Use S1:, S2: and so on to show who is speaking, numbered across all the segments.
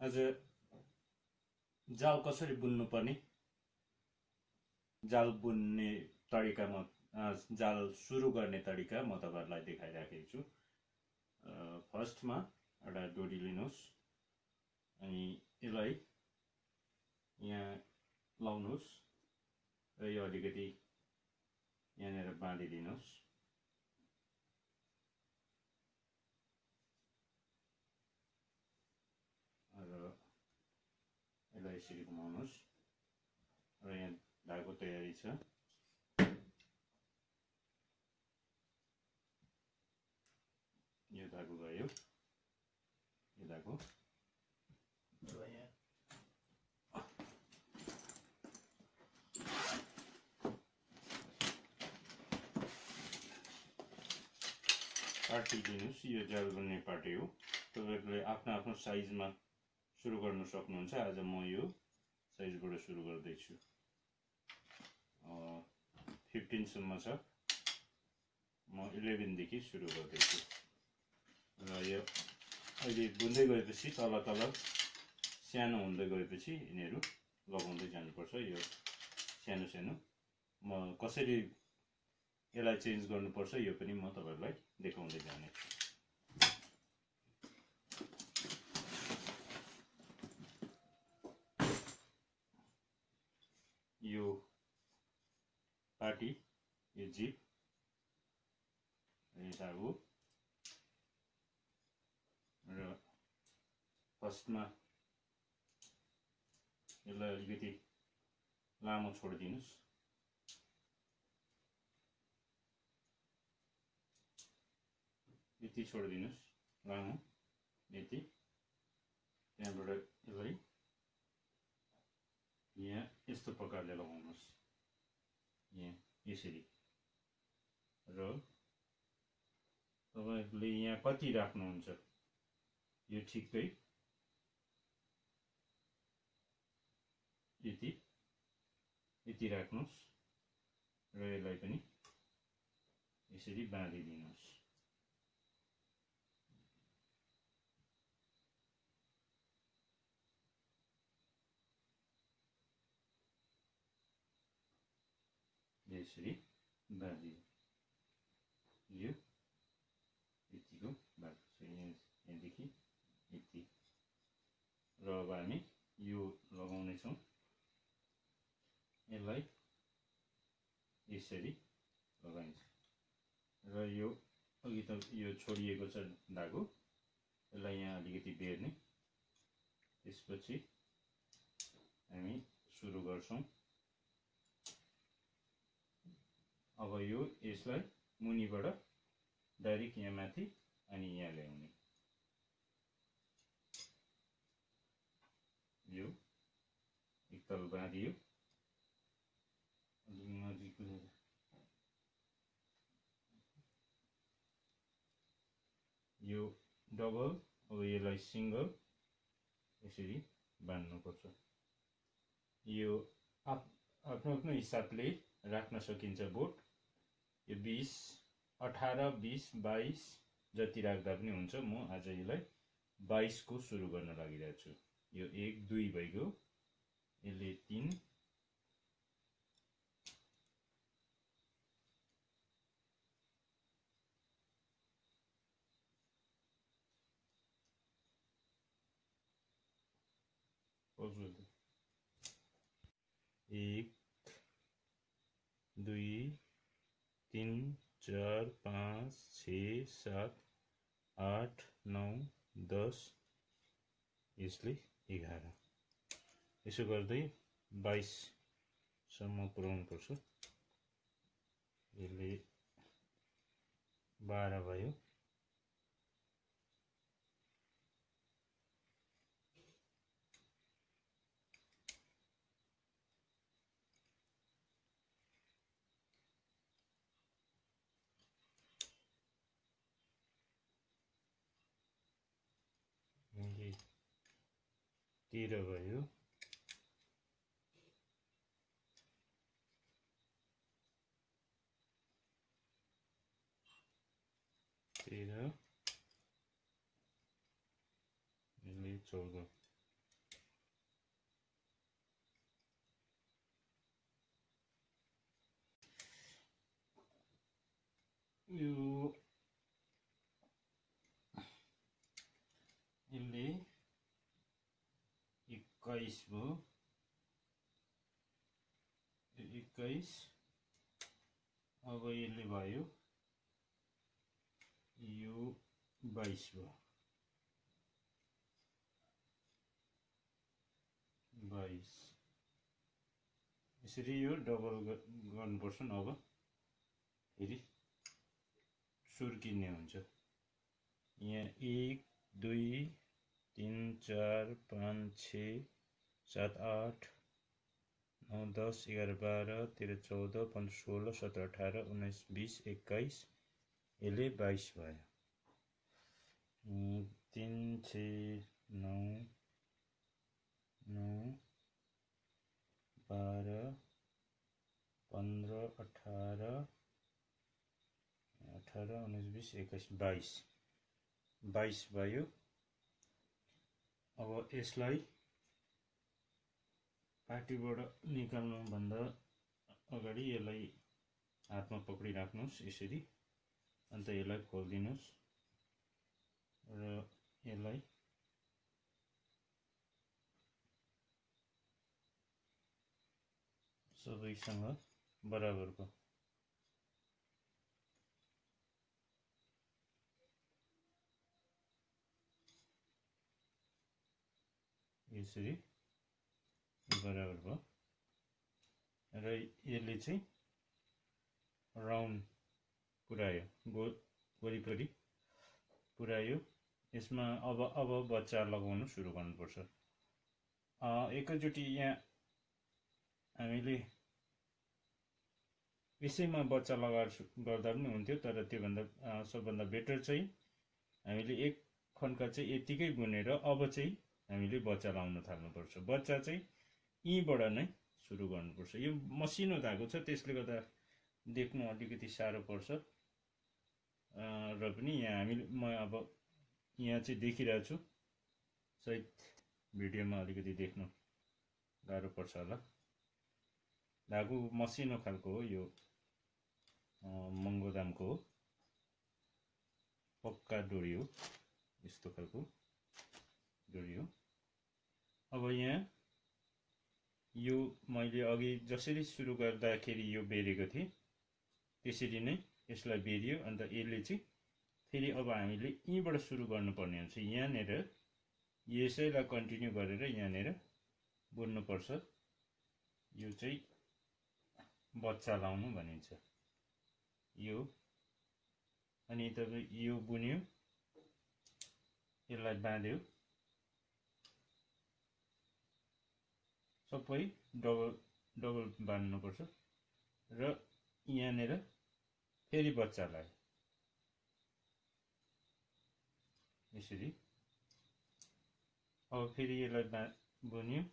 S1: आज जाल कसरी बुन्नु पर्ने, जाल बुन्ने तरिकामा जाल सुरु गर्ने तरिका म तपाईहरुलाई देखाइराखेको छु। फर्स्टमा एउटा डोरी लिनुहोस् अनि यसलाई यहाँ लाउनुहोस् र यो अलिकति यहाँनिर बाँधिदिनुहोस्। र यसलाई यसरी घुमाउनुहोस् र यहाँ धागो तयारी छ। यो धागो गयो, यो धागो र यहाँ पार्टी दिनुहोस्। यो जाल बुन्ने पार्टी हो। तपाईहरुले आफ्नो आफ्नो साइजमा सुरु गर्न सक्नुहुन्छ। आज म यो साइजबाट सुरु गर्दैछु। 15 सम्म छ, म 11 देखि सुरु गर्दैछु। र यो अहिले बुन्दै गएपछि तल तल सानो हुँदै गएपछि यिनीहरू लगाउँदै जानुपर्छ। यो सानो सानो म कसरी यसलाई चेन्ज गर्नुपर्छ यो पनि म तपाईहरुलाई देखाउँदै जानेछु। यो पार्टी, यो जिप, यो धागो र फर्स्टमा यसलाई अलिकति लामो छोडिदिनुस्। यति छोडिदिनुस् लामो, यति। त्यहाँबाट यसलाई यहाँ यस्तो प्रकारले लगाउनुस्, यहाँ यसरी। र तपाईहरुले यहाँ कति राख्नुहुन्छ यो ठिक्कै यति यति राख्नुस् र यसलाई पनि यसरी बाँधिदिनुस्। यसरी बाँधियो, यो यतिको भएको छ, यहाँदेखि यति। र अब हामी यो लगाउने छौं। यसलाई यसरी लगाइन्छ र यो अघि त यो छोडिएको छ धागो, यसलाई यहाँ अलिकति बेर्ने। त्यसपछि हामी सुरु गर्छौं। अब यो यसलाई मुनिबाट डाइरेक्ट यहाँ माथि अनि यहाँ ल्याउने। यो एकताल बाँधियो, नजिक यो डबल। अब यसलाई सिंगल यसरी बाँध्नुपर्छ। यो आफ्नो आफ्नो हिसाबले राख्न सकिन्छ बोट। यो 20, 18, 20, 22 जति राख्दा पनि हुन्छ। म आज यसलाई 22 को सुरु गर्न लागिरहेको छु। यो 1, 2 भइगयो, यसले 3, हजुर 1, 2, 3, 4, 5, 6, 7, 8, 9, 10, यसले 11। यसो गर्दै 22 सम्म पुर्याउनु पर्छ। यसले 12 भयो। ये 13 भयो। यसले 14। यो यसले 21 भयो, 21 अब यसले भयो यो 22 भयो, 22 यसरी यो डबल गर्नुपर्छ नि। अब फेरि सुर्किने हुन्छ। यहाँ 1 2 3 4 5 6 7 8 9 10 11 12 13 14 15 16 17 18 19 20 21 यसले 22 भयो। 3 6 9 9 12 15 18 18 19 20 21 22 22 भयो। अब यसलाई पार्टीबाट निकाल्नु भन्दा अगाडि यसलाई हातमा पक्रिराख्नुस् यसरी, अन्त यसलाई खोल्दिनुस् र यसलाई सबैसँग बराबरको यसरी बराबर भयो र यसले चाहिँ राउन्ड पुर्यायो, वरिपरि पुर्यायो। यसमा अब बच्चा लगाउनु सुरु गर्नुपर्छ। एकैचोटि यहाँ हामीले यसैमा बच्चा लगाएर गर्दा पनि हुन्थ्यो, तर त्योभन्दा सबभन्दा बेटर चाहिँ हामीले एक खन्का चाहिँ यतिकै बुनेर अब चाहिँ हामीले बच्चा लाउन थाल्नुपर्छ। बच्चा चाहिँ यहीँबाट नै सुरु गर्नुपर्छ। यो मसिनो धागो छ, त्यसले गर्दा देख्नु अलिकति साह्रो पर्छ र पनि यहाँ हामीले म अब यहाँ चाहिँ देखिरहेको छु, सायद भिडियोमा अलिकति देख्नु गाह्रो पर्छ होला। धागो मसिनो खालको हो, यो महँगो दामको हो, पक्का डोरी हो, यस्तो खालको डोरी हो। अब यहाँ यो मैले अघि जसरी सुरु गर्दाखेरि यो बेरेको थिएँ त्यसरी नै यसलाई बेरियो। अन्त यसले चाहिँ फेरि अब हामीले यहीँबाट सुरु गर्नुपर्ने हुन्छ। यहाँनिर यसैलाई कन्टिन्यू गरेर यहाँनिर बुन्नुपर्छ। यो चाहिँ बच्चा लाउनु भनिन्छ यो। अनि तपाईँ यो बुन्यो, यसलाई बाँध्यो, सबै डबल बान्नुपर्छ र यहाँनिर फेरि बच्चा लाग्यो यसरी। अब फेरि यसलाई बुन्यो,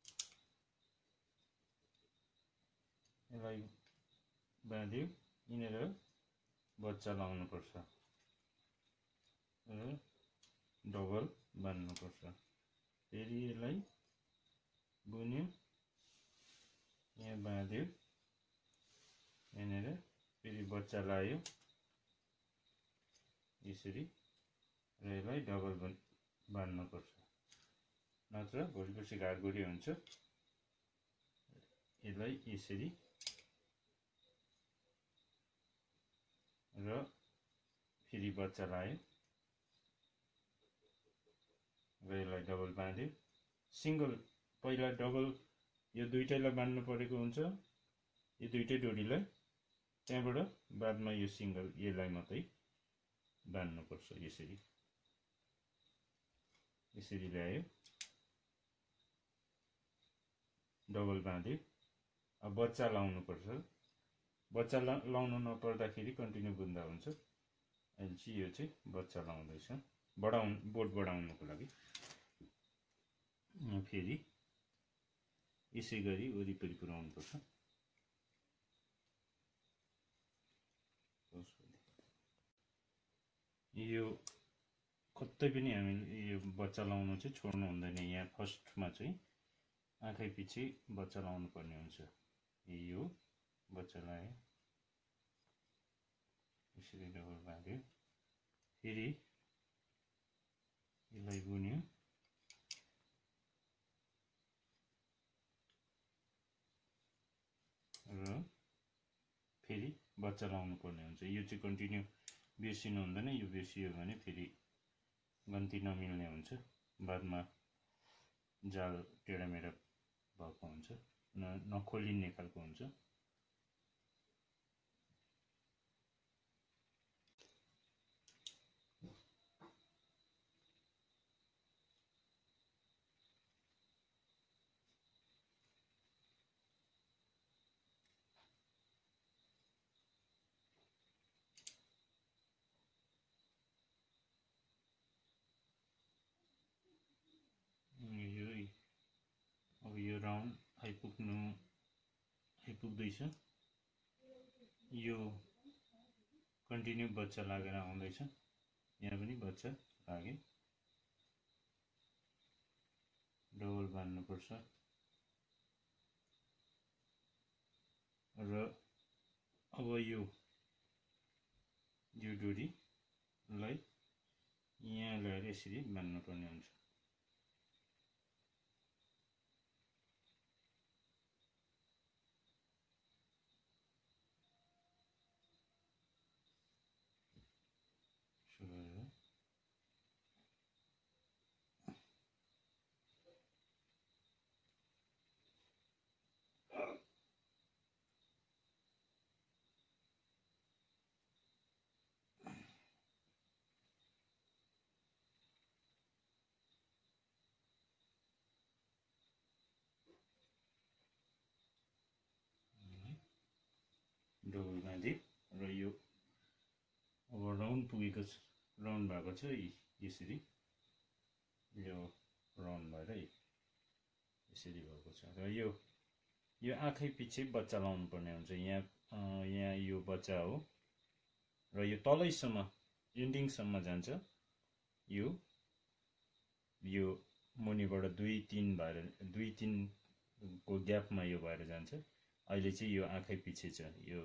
S1: यसलाई बाँध्यो, यहाँनिर बच्चा लाउनुपर्छ र डबल बान्नुपर्छ। फेरि यसलाई बुन्यो, यहाँ बाँध्यो, यहाँनिर फेरि बच्चा लायो यसरी र यसलाई डबल बान्नुपर्छ, नत्र भोलिपर्सि घारघुरी हुन्छ। यसलाई यसरी र फेरि बच्चा लायो र यसलाई डबल बाँध्यो। सिंगल पहिला डबल यो दुईटैलाई बान्नु परेको हुन्छ, यो दुईटै डोरीलाई, त्यहाँबाट बादमा यो सिंगल यसलाई मात्रै बान्नुपर्छ। यसरी यसरी ल्यायो, डबल बाँध्यो। अब बच्चा लाउनुपर्छ। बच्चा लाउनु नपर्दाखेरि कन्टिन्यू बुन्दा हुन्छ। अहिले चाहिँ यो चाहिँ बच्चा लाउँदैछ, बोट बढाउनुको लागि। फेरि यसै गरी वरिपरि पुर्याउनुपर्छ। यो कतै पनि हामीले यो बच्चा लाउनु चाहिँ छोड्नु हुँदैन। यहाँ फर्स्टमा चाहिँ आँखै पछि बच्चा लाउनु पर्ने हुन्छ। यो बच्चा लायो, यसरी डबल बाँध्यो फेरि यसलाई बुन्यो र फेरि बच्चा लाउनु पर्ने हुन्छ यो चाहिँ कन्टिन्यू बिर्सिनु हुँदैन यो बिर्सियो भने फेरि गन्ती नमिल्ने हुन्छ बादमा जाल टेढामेढा भएको हुन्छ नखोलिने खालको हुन्छ अब यो राउन्ड आइपुग्दैछ यो कन्टिन्यू बच्चा लागेर आउँदैछ यहाँ पनि बच्चा लाग्यो डबल बान्नुपर्छ र अब यो डोरीलाई यहाँ ल्याएर यसरी बान्नुपर्ने हुन्छ डबल बाँधे र यो अब राउन्ड पुगेको छ राउन्ड भएको छ यसरी यो राउन्ड भएर यसरी भएको छ र यो आँखै पछि बच्चा लाउनु पर्ने हुन्छ यहाँ यो बच्चा हो र यो तलैसम्म एन्डिङसम्म जान्छ यो मुनिबाट 2-3 भएर 2-3 को ग्यापमा यो भएर जान्छ अहिले चाहिँ यो आँखै पछि छ यो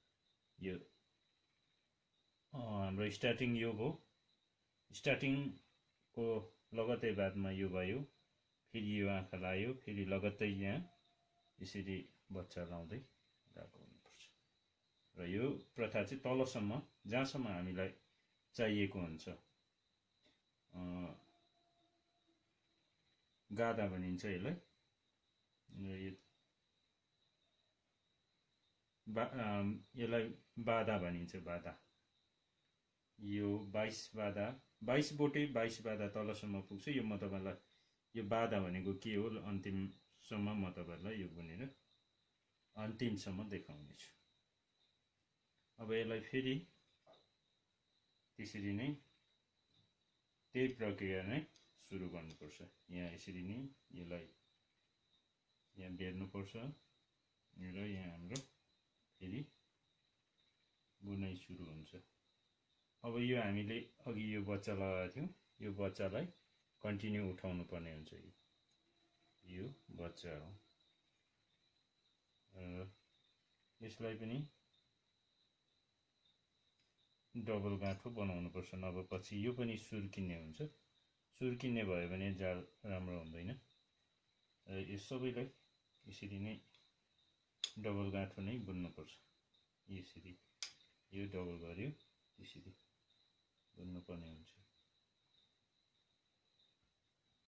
S1: हाम्रो स्टार्टिङ यो हो स्टार्टिङको लगत्तै बादमा यो भयो फेरि यो आँखा लाग्यो फेरि लगत्तै यहाँ यसरी बच्चा लाउँदै गएको हुनुपर्छ र यो प्रथा चाहिँ तलसम्म जहाँसम्म हामीलाई चाहिएको हुन्छ गादा भनिन्छ यसलाई यसलाई बाधा भनिन्छ बाधा यो 22 बोटे 22 बाधा तलसम्म पुग्छ यो म तपाईलाई यो बाधा भनेको के हो अन्तिमसम्म म तपाईलाई यो बुनेर अन्तिमसम्म देखाउने छु अब यसलाई फेरि त्यसरी नै त्यही प्रक्रिया नै सुरु गर्नुपर्छ यहाँ यसरी नै यसलाई यहाँ बेर्नुपर्छ र यहाँ हाम्रो फेरि बुनाइ सुरु हुन्छ अब यो हामीले अघि यो बच्चा लगाएको थियौं यो बच्चालाई कन्टिन्यू उठाउनु पर्ने हुन्छ यो बच्चा हो यसलाई पनि डबल गाँठो बनाउनु पर्छ नभए पछि यो पनि सुर्किने हुन्छ सुर्किने भयो भने जाल राम्रो हुँदैन यो सबैलाई यसरी नै डबल गाँठो नै बुन्नुपर्छ यसरी यो डबल गर्यो त्यसरी बुन्नुपर्ने हुन्छ